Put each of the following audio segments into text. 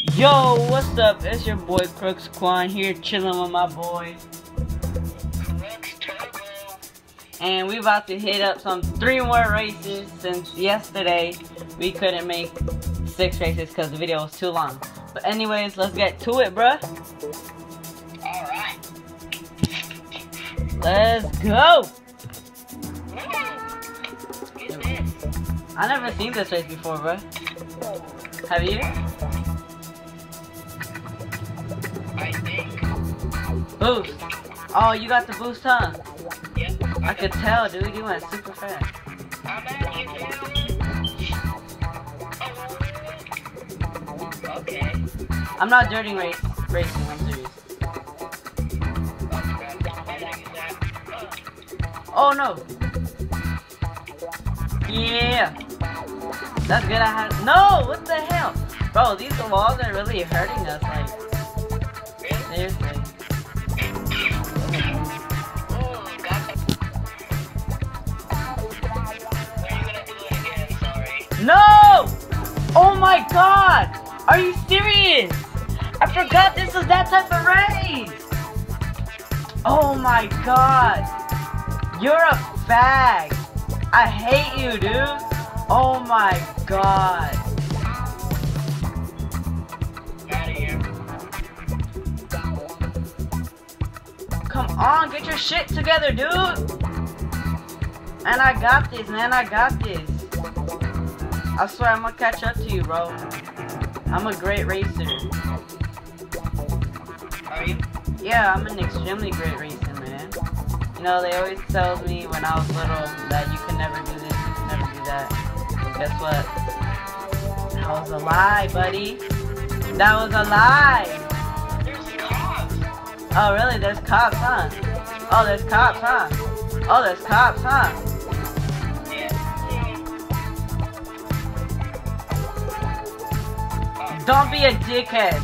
Yo, what's up? It's your boy Crooks Quan here, chilling with my boy Crooks Turbo. and we about to hit up some 3 more races since yesterday we couldn't make 6 races because the video was too long. But anyways, let's get to it, bruh. Alright. Let's go! Who's this? I never seen this race before, bruh. Have you? I think. Boost. Oh, you got the boost, huh? Yep. I could tell, dude. You went super fast. I'm at you now. Okay. I'm not dirting racing, I'm serious. Oh no! Yeah! That's good, I had. No! What the hell? Bro, these walls are really hurting us, like. Seriously. No! Oh my god! Are you serious? I forgot this was that type of race! Oh my god! You're a fag! I hate you, dude! Oh my god! Come on, get your shit together, dude! And I got this, man, I got this. I swear I'm gonna catch up to you, bro. I'm a great racer. Are you? Yeah, I'm an extremely great racer, man. You know, they always tell me when I was little that you can never do this, you can never do that. But guess what? That was a lie, buddy. That was a lie. There's cops. Oh, really? There's cops, huh? Oh, there's cops, huh? Oh, there's cops, huh? Don't be a dickhead.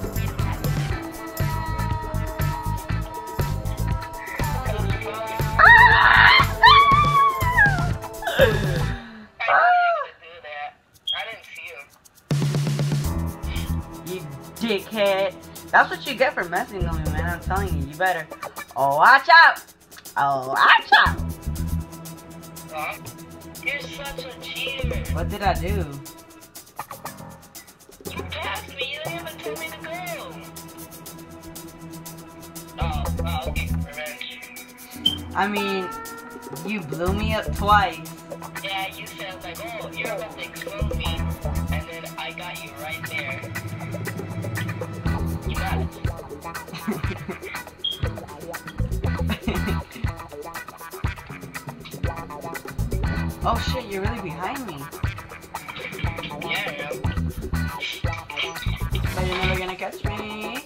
You dickhead. That's what you get for messing with me, man. I'm telling you, you better. Oh, watch out. Oh, watch out. You're such a cheater. What did I do? You passed me. You didn't even tell me to go. Oh, okay. Revenge. I mean, you blew me up twice. Yeah, you said like, oh, you're about to explode me, and then I got you right there. You got it. Oh shit, you're really behind me. Yeah, But you're never gonna catch me.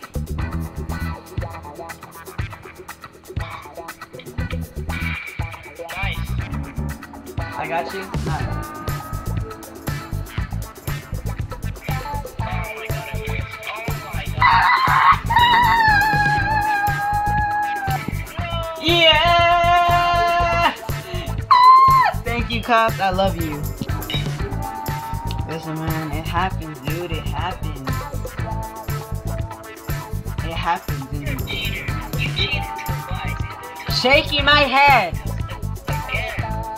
nice. I got you. No. Oh my god, Yeah! Thank you, cops. I love you. Listen, man, it happens, dude. It happens. It happens, dude. You cheated twice. Shaking my head. Again.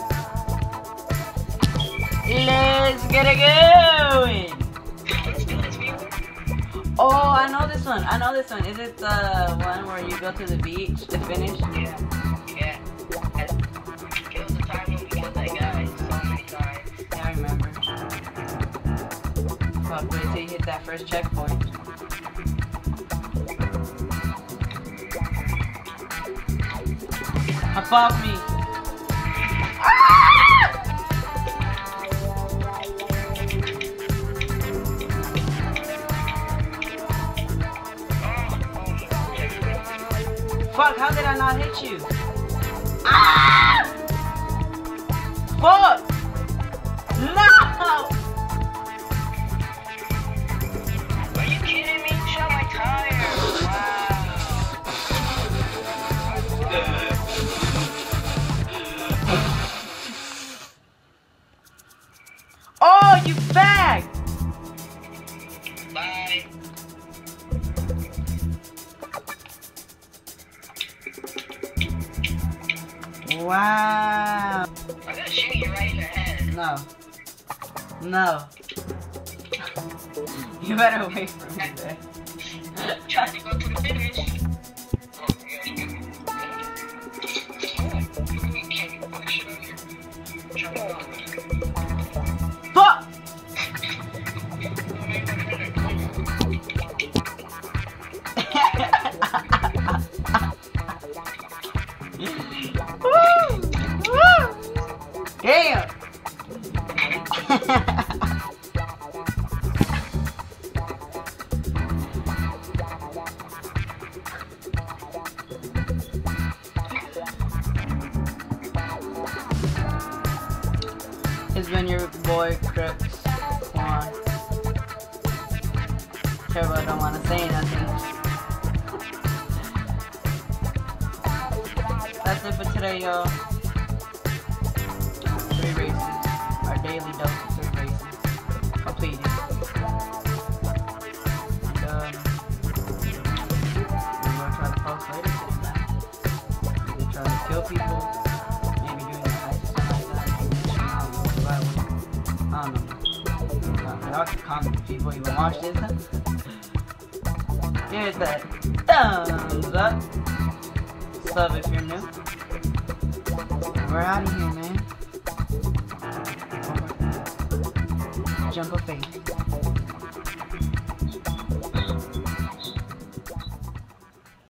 Let's get it going. Let's do this, people. Oh, I know this one. I know this one. Is it the one where you go to the beach to finish? Yeah. Yeah. It was the time when we killed that guy so many times. Yeah, I remember. Fuck, wait till you hit that first checkpoint. Above me. Fuck, how did I not hit you? Ah! Fuck! No! Are you kidding me? Shut my tire. Oh, you fag! Bye. Bye. Wow. I'm gonna shoot you right in the head. No. No. You better wait for me there. Trying to go to the finish. Fuck! Woo! Woo! Damn! It's been your boy Crooks One. Turbo don't wanna say nothing. That's it for today, y'all. 3 races. Our daily dose of 3 races. Completed. And we're gonna try to post later today, man. Either try to kill people, maybe doing the heist or something like that. I don't know. Y'all can comment if people even watch this. Here's that thumbs up. Sub if you're new. We're out of here, man. Jump of faith.